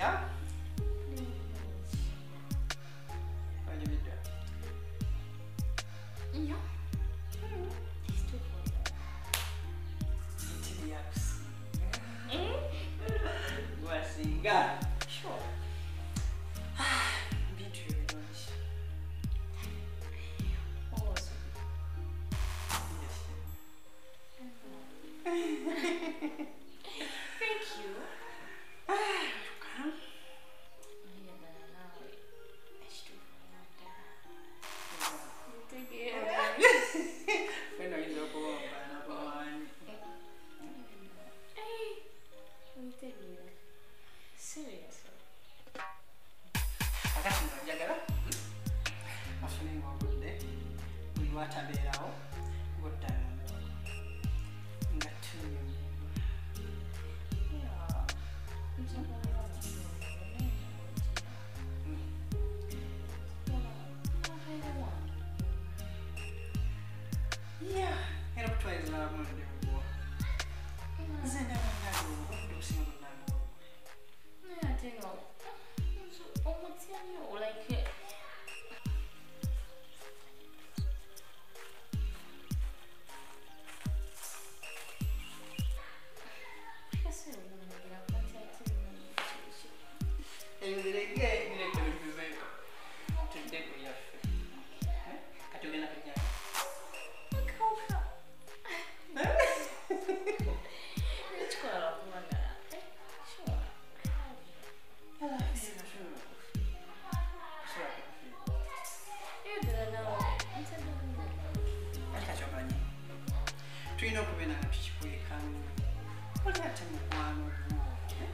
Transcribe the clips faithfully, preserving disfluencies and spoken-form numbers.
Yeah? What do you do? Yeah. It's too cold. It's the ups. What's in God? Sure. Be true, don't Oh, so. Yes. Thank you. Welcome. When are you going to Seriously. Akati njagala afuninga obudde buli lwatabeerawo ng'oddala nga tunyumirwa. Yeah, era okutwaliza abamundi obwo. Nze ndaba ngali obudde businga bunnange. I think I'll. Oh, what's in you? Like it. I guess I don't know. I'm not taking Ebintu bye bireke biveeko. Tuddeko yaffe. Kati ogenda kujja. Let's go out of one. Sure. You don't know. I'm telling you. Kati omanyi tulina okubeera nga tukikwekamu oli ate mukwano gwo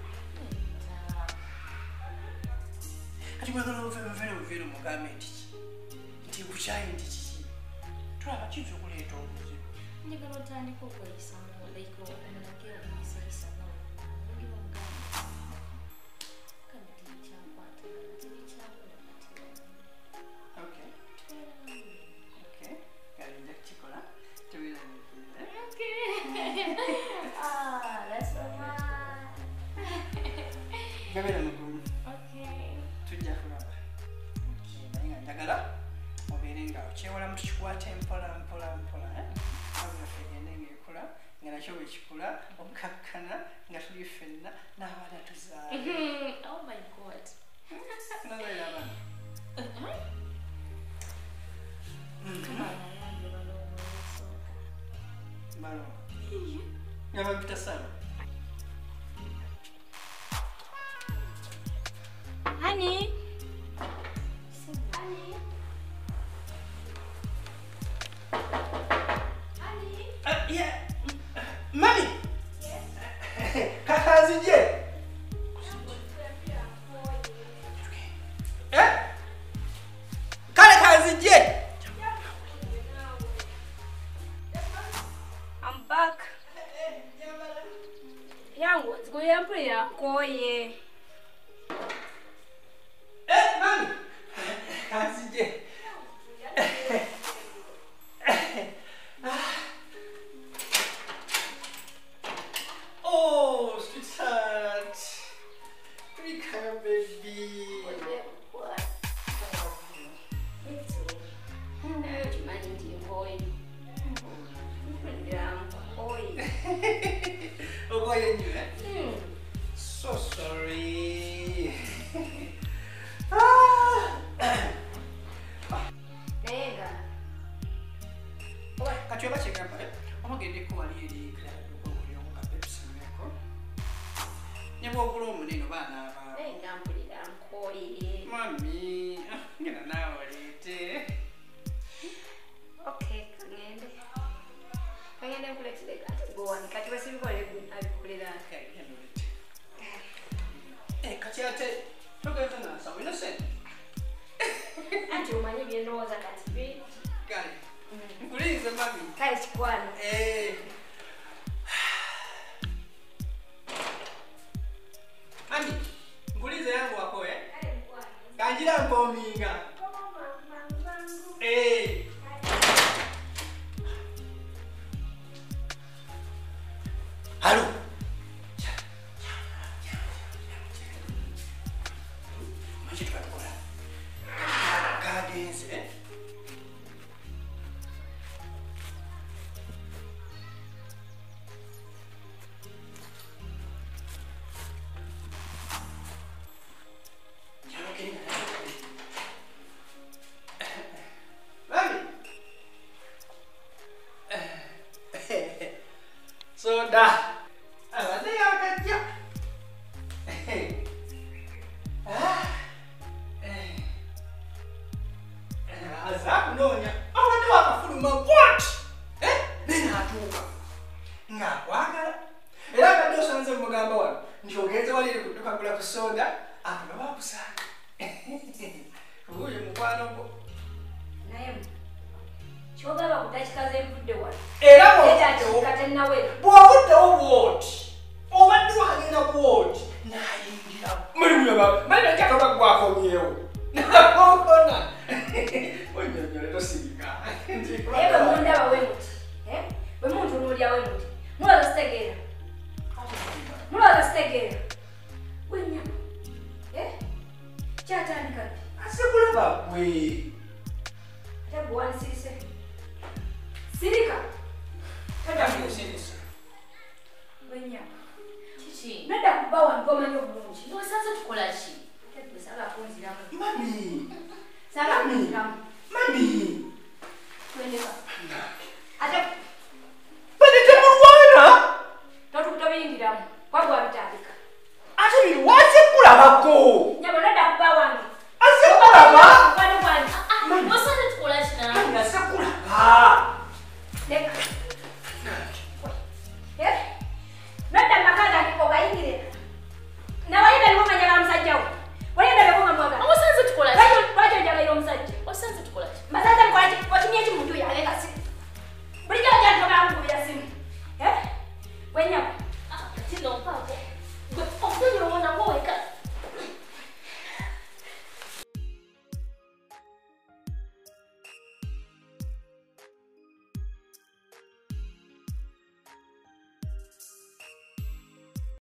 kati kwagala oveemuveera omuveera omugambe nti ki nti bukyayi nti kiki tulaba kiyinza okuleeta obuzibu njagala otandika okweyisamu like omunage omuyisayisa nogira omugamba kale tikyankwatagana tibikyakola kati okay okay kale nja kukikola tubeera nekuira okay ah that's so much gabeera mugumu okay tujja kulaba naye nga njagala obeere nga okyewolamu tukikwata empola mpola mpola abaffe egende ngaekula nga nakyo bwekikula okkakkana nga tuli ffenna n'abaana tuzaale oh my god nazaira abaana balo nga bampita salo honey honey Uh, yeah. Mami! Yes? Kakazije! Eh? Kale kazije! I'm back. Yangu, zikuyampu yakoye. Eh, mami! Kazije! Oh, sweetheart. We come, baby. What? It's okay. Imagine you boy. Oh, boy, you eh? So sorry. Ah! Nega. Oye, kati oba kyegamba omugendeko wali eri klabukokulyomuka pepisimeko ne bwogula omunene oba anaaba Nega mpulira nkoye. mami ngena naawe oleete Okay, kagende. Kagende nkuletire kati gowani kati basibikole abikulira. kati ate togenda nansa wina sente Anti omanyi byendowooza kati bi. kale nkuliize mami Kale kikwano. Eh. Mami, nkuliize yangu wako eh? Kanjira mpominga. Eh. Halo. Muri mulaba, mana chakaba gwako nyewo. Nakokona. Onyonyo to sibika. Ebe munda bawe muti. Eh? Bwe muntu nuli awe muti. Mula stegera. Mula stegera. Wenya. Eh? Chatandika. Asekulaba we. Ate bwani sise. Sirika. Kada musirisa. Wenya. Chichi. Nada kubawa ngoma nyo bulungi. No sasa tukola chi. Kati sala kunziramu. Mami. Sala kunziramu. Mami. Twendeka.